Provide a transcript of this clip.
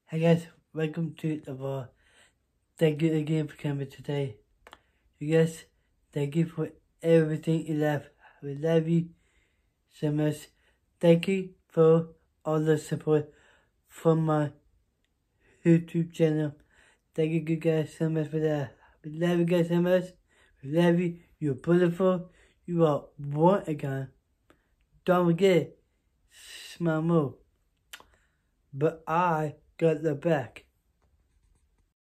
Hey guys, welcome to the vlog. Thank you again for coming today. You guys, thank you for everything you love. We love you so much. Thank you for all the support from my YouTube channel. Thank you guys so much for that. We love you guys so much. We love you. You're beautiful. You are one again. Don't forget, smile more. But I got the back.